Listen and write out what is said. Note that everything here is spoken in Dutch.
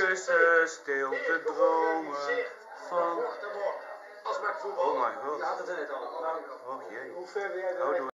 kussen, stil te dromen van... Oh mijn god. Je had het er net al. Och jee. Hoe ver ben jij